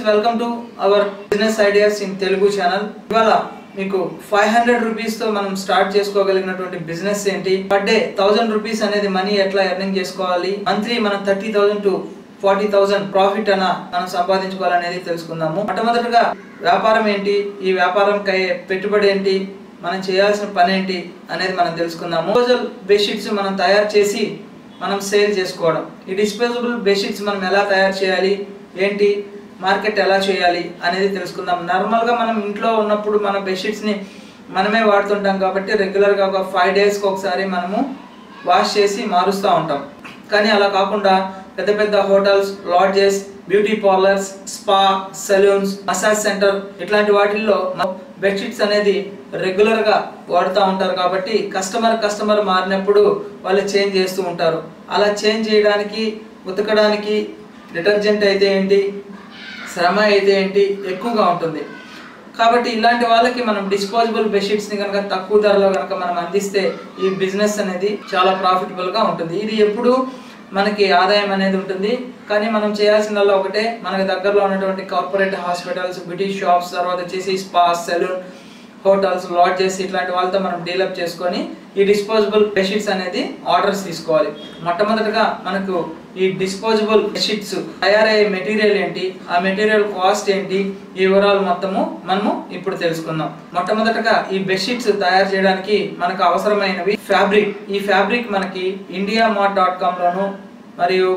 Welcome to our business ideas in Telugu channel. ఇవాళ మీకు 500 rupees తో మనం స్టార్ట్ చేసుకోగలిగినటువంటి బిజినెస్ ఏంటి, పర్ డే 1000 రూపీస్ అనేది మనీ ఎట్లా ఎర్నింగ్ చేసుకోవాలి, మంత్లీ మనం 30,000 to 40,000 ప్రాఫిట్ అన్న మనం సంపాదించుకోవాలనేది తెలుసుకుందాము. మొట్టమొదటిగా వ్యాపారం ఏంటి, ఈ వ్యాపారం పెట్టుబడి ఏంటి, మనం చేయాల్సిన పని ఏంటి అనేది మనం తెలుసుకుందాము. డిస్పోజబుల్ బెడ్షీట్స్ మనం తయారు చేసి మనం సేల్ చేసుకోవడం. ఈ డిస్పోజబుల్ బెడ్షీట్స్ మనం ఎలా తయారు చేయాలి, ఏంటి, మార్కెట్ ఎలా చేయాలి అనేది తెలుసుకుందాం. నార్మల్గా మనం ఇంట్లో ఉన్నప్పుడు మన బెడ్షీట్స్ని మనమే వాడుతుంటాం కాబట్టి రెగ్యులర్గా ఒక 5 డేస్కి ఒకసారి మనము వాష్ చేసి మారుస్తూ ఉంటాం. కానీ అలా కాకుండా పెద్ద పెద్ద hotels, lodges, beauty parlours, spa, salons, massage centre ఇట్లాంటి వాటిల్లో బెడ్షీట్స్ అనేది రెగ్యులర్గా వాడుతూ ఉంటారు కాబట్టి కస్టమర్ మారినప్పుడు వాళ్ళు చేంజ్ చేస్తూ ఉంటారు. అలా చేంజ్ చేయడానికి, ఉతకడానికి డిటర్జెంట్ అయితే ఏంటి, శ్రమ అయితే ఏంటి ఎక్కువగా ఉంటుంది. కాబట్టి ఇలాంటి వాళ్ళకి మనం డిస్పోజబుల్ బెడ్షీట్స్ని కనుక తక్కువ ధరలో కనుక మనం అందిస్తే ఈ బిజినెస్ అనేది చాలా ప్రాఫిటబుల్గా ఉంటుంది. ఇది ఎప్పుడు మనకి ఆదాయం అనేది ఉంటుంది. కానీ మనం చేయాల్సిందల్లా ఒకటే, మనకు దగ్గరలో ఉన్నటువంటి కార్పొరేట్ హాస్పిటల్స్, బ్యూటీ షాప్స్, తర్వాత వచ్చేసి స్పా, సెలూన్, హోటల్స్, లాడ్జెస్ ఇట్లాంటి వాళ్ళతో మనం డీలప్ చేసుకొని ఈ డిస్పోజబుల్ బెడ్షీట్స్ అనేది ఆర్డర్స్ తీసుకోవాలి. మొట్టమొదటిగా మనకు ఈ డిస్పోజబుల్ బెడ్షీట్స్ తయారయ్యే మెటీరియల్ ఏంటి, ఆ మెటీరియల్ కాస్ట్ ఏంటి, ఈ వివరాలు మొత్తము మనము ఇప్పుడు తెలుసుకుందాం. మొట్టమొదటిగా ఈ బెడ్షీట్స్ తయారు చేయడానికి మనకు అవసరమైనవి ఫ్యాబ్రిక్. ఈ ఫ్యాబ్రిక్ మనకి indiamart.com లోను మరియు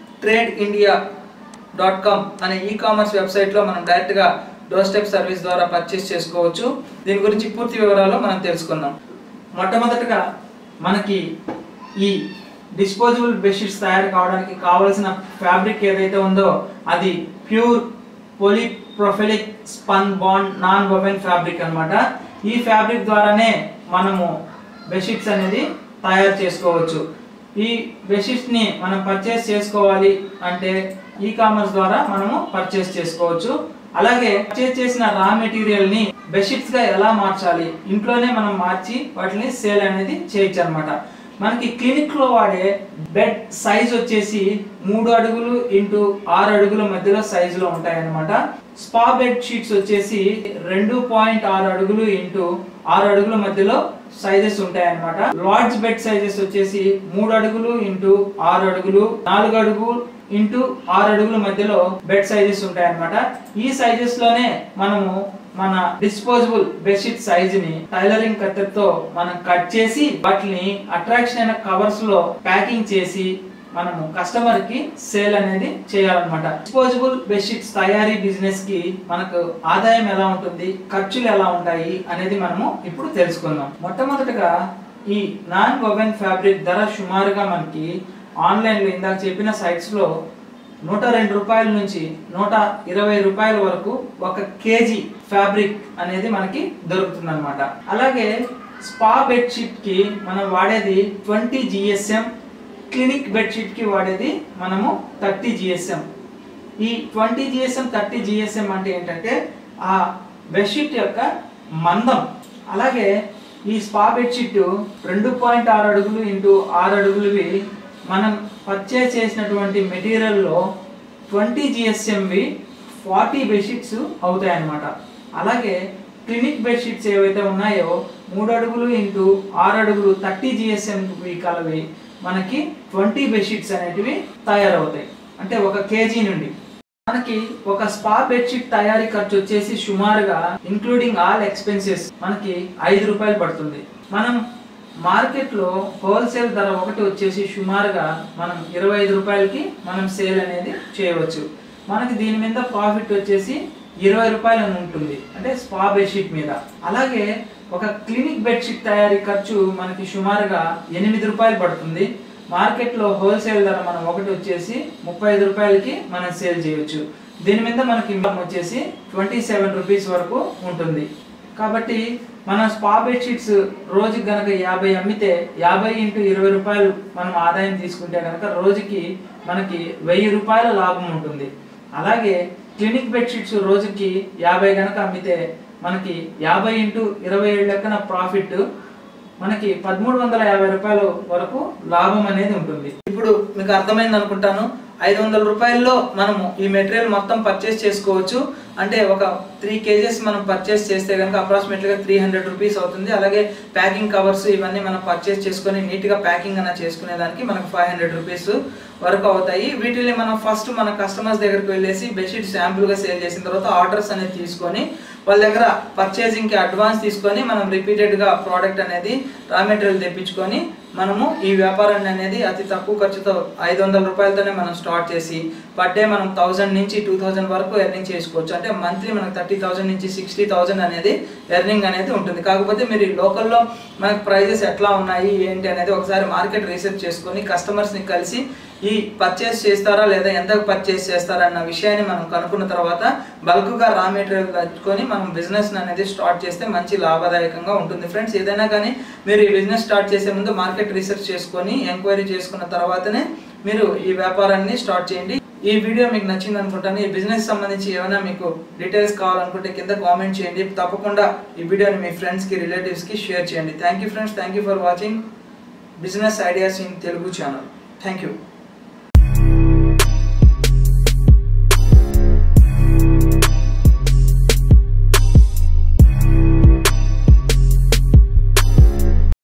TradeIndia.com అనే ఈ-కామర్స్ వెబ్సైట్లో మనం డైరెక్ట్గా డోర్ స్టెప్ సర్వీస్ ద్వారా పర్చేస్ చేసుకోవచ్చు. దీని గురించి పూర్తి వివరాలు మనం తెలుసుకుందాం. మొట్టమొదటిగా మనకి ఈ డిస్పోజబుల్ బెడ్షీట్స్ తయారు కావడానికి కావలసిన ఫ్యాబ్రిక్ ఏదైతే ఉందో అది ప్యూర్ పోలీప్రొఫైలిక్ spun bond non woven fabric అన్నమాట. ఈ ఫ్యాబ్రిక్ ద్వారానే మనము బెడ్షీట్స్ అనేది తయారు చేసుకోవచ్చు. ఈ బెడ్షీట్స్ని మనం పర్చేస్ చేసుకోవాలి అంటే ఈ-కామర్స్ ద్వారా మనము పర్చేస్ చేసుకోవచ్చు. అలాగే పర్చేస్ చేసిన రా మెటీరియల్ ని బెడ్షీట్స్ గా ఎలా మార్చాలి, ఇంట్లోనే మనం మార్చి వాటిని సేల్ అనేది చేయొచ్చు అనమాట. మనకి క్లినిక్ లో వాడే బెడ్ సైజ్ వచ్చేసి 3 అడుగులు ఇంటూ 6 అడుగుల మధ్యలో సైజులో ఉంటాయి అన్నమాట. స్పా బెడ్ షీట్స్ వచ్చేసి 2.6 అడుగులు ఇంటూ 6 అడుగుల మధ్యలో సైజెస్ ఉంటాయి అన్నమాట. లార్జ్ బెడ్ సైజెస్ వచ్చేసి 3 అడుగులు ఇంటూ 6 అడుగులు, 4 అడుగులు ఇంటూ 6 అడుగుల మధ్యలో బెడ్ సైజెస్ ఉంటాయి అన్నమాట. ఈ సైజెస్ లోనే మనము మన డిస్పోజబుల్ బెడ్షీట్ సైజ్ ని టైలరింగ్ కత్తెరతో మనం కట్ చేసి వాటిని అట్రాక్షన్ అయిన కవర్స్ లో ప్యాకింగ్ చేసి మనము కస్టమర్ కి సేల్ అనేది చేయాలన్నమాట. డిస్పోజబుల్ బెడ్షీట్స్ తయారీ బిజినెస్ కి మనకు ఆదాయం ఎలా ఉంటుంది, ఖర్చులు ఎలా ఉంటాయి అనేది మనము ఇప్పుడు తెలుసుకుందాం. మొట్టమొదటిగా ఈ నాన్ వోవెన్ ఫ్యాబ్రిక్ ధర సుమారుగా మనకి ఆన్లైన్లో ఇందాక చెప్పిన సైట్స్లో 102 రూపాయల నుంచి 120 రూపాయల వరకు 1 కేజీ ఫ్యాబ్రిక్ అనేది మనకి దొరుకుతుంది అనమాట. అలాగే స్పా బెడ్షీట్ కి మనం వాడేది 20 GSM, క్లినిక్ బెడ్షీట్ కి వాడేది మనము 30 GSM. ఈ 20 GSM 30 GSM అంటే ఏంటంటే ఆ బెడ్షీట్ యొక్క మందం. అలాగే ఈ స్పా బెడ్షీట్ 2.6 అడుగులు ఇంటూ 6 అడుగులువి మనం పర్చేస్ చేసినటువంటి మెటీరియల్లో 20 GSMవి 40 బెడ్షీట్స్ అవుతాయి అన్నమాట. అలాగే క్లినిక్ బెడ్షీట్స్ ఏవైతే ఉన్నాయో 3 అడుగులు ఇంటూ 6 అడుగులు 30 GSMవి కలివి మనకి 20 బెడ్షీట్స్ అనేటివి తయారవుతాయి. అంటే 1 కేజీ నుండి మనకి ఒక స్పా బెడ్షీట్ తయారీ ఖర్చు వచ్చేసి సుమారుగా ఇంక్లూడింగ్ ఆల్ ఎక్స్పెన్సెస్ మనకి 5 రూపాయలు పడుతుంది. మనం మార్కెట్లో హోల్సేల్ ధర ఒకటి వచ్చేసి సుమారుగా మనం 25 రూపాయలకి మనం సేల్ అనేది చేయవచ్చు. మనకి దీని మీద ప్రాఫిట్ వచ్చేసి 20 రూపాయలు అని ఉంటుంది, అంటే స్పా బెడ్షీట్ మీద. అలాగే ఒక క్లినిక్ బెడ్షీట్ తయారీ ఖర్చు మనకి సుమారుగా 8 రూపాయలు పడుతుంది. మార్కెట్లో హోల్సేల్ ధర మనం ఒకటి వచ్చేసి 35 రూపాయలకి మనం సేల్ చేయొచ్చు. దీని మీద మనకి ఇన్కమ్ వచ్చేసి 27 రూపీస్ వరకు ఉంటుంది. కాబట్టి మన స్పా బెడ్షీట్స్ రోజుకి గనక 50 అమ్మితే 50 ఇంటూ 20 రూపాయలు మనం ఆదాయం తీసుకుంటే కనుక రోజుకి మనకి 1000 రూపాయల లాభం ఉంటుంది. అలాగే క్లినిక్ బెడ్షీట్స్ రోజుకి 50 గనక అమ్మితే మనకి 50 ఇంటూ 27 లెక్కన ప్రాఫిట్ మనకి 1350 రూపాయల వరకు లాభం అనేది ఉంటుంది. ఇప్పుడు మీకు అర్థమైంది అనుకుంటాను. 500 రూపాయల్లో మనము ఈ మెటీరియల్ మొత్తం పర్చేస్ చేసుకోవచ్చు. అంటే ఒక 3 kgs మనం పర్చేస్ చేస్తే కనుక అప్రాక్సిమేట్లీగా 300 రూపీస్ అవుతుంది. అలాగే ప్యాకింగ్ కవర్స్ ఇవన్నీ మనం పర్చేస్ చేసుకొని నీట్గా ప్యాకింగ్ అన్న చేసుకునేదానికి మనకు 500 రూపీస్ వరకు అవుతాయి. వీటిని మనం ఫస్ట్ మన కస్టమర్స్ దగ్గరికి వెళ్ళేసి బెడ్షీట్ శాంపుల్గా సేల్ చేసిన తర్వాత ఆర్డర్స్ అనేది తీసుకొని వాళ్ళ దగ్గర పర్చేసింగ్కి అడ్వాన్స్ తీసుకొని మనం రిపీటెడ్గా ప్రోడక్ట్ అనేది రా మెటీరియల్ తెప్పించుకొని మనము ఈ వ్యాపారాన్ని అనేది అతి తక్కువ ఖర్చుతో 500 రూపాయలతోనే మనం స్టార్ట్ చేసి పర్ డే మనం 1000 నుంచి 2000 వరకు ఎర్నింగ్ చేసుకోవచ్చు. అంటే మంత్లీ మనకు 30,000 నుంచి 60,000 అనేది ఎర్నింగ్ అనేది ఉంటుంది. కాకపోతే మీరు ఈ లోకల్లో మనకు ప్రైజెస్ ఎట్లా ఉన్నాయి ఏంటి అనేది ఒకసారి మార్కెట్ రీసెర్చ్ చేసుకొని కస్టమర్స్ని కలిసి ఈ పర్చేస్ చేస్తారా లేదా ఎంతకు పర్చేస్ చేస్తారా అన్న విషయాన్ని మనం కనుక్కున్న తర్వాత బల్క్గా రా మెటీరియల్ తెచ్చుకొని మనం బిజినెస్ అనేది స్టార్ట్ చేస్తే మంచి లాభదాయకంగా ఉంటుంది. ఫ్రెండ్స్, ఏదైనా కానీ మీరు ఈ బిజినెస్ స్టార్ట్ చేసే ముందు మార్కెట్ రీసెర్చ్ చేసుకొని ఎంక్వైరీ చేసుకున్న తర్వాతనే మీరు ఈ వ్యాపారాన్ని స్టార్ట్ చేయండి. ఈ వీడియో మీకు నచ్చింది అనుకుంటాను. ఈ బిజినెస్ సంబంధించి ఏమైనా మీకు డీటెయిల్స్ కావాలనుకుంటే కింద కామెంట్ చేయండి. తప్పకుండా ఈ వీడియోని మీ ఫ్రెండ్స్కి రిలేటివ్స్కి షేర్ చేయండి. Thank you friends, thank you for watching business ideas in Telugu channel. Thank you.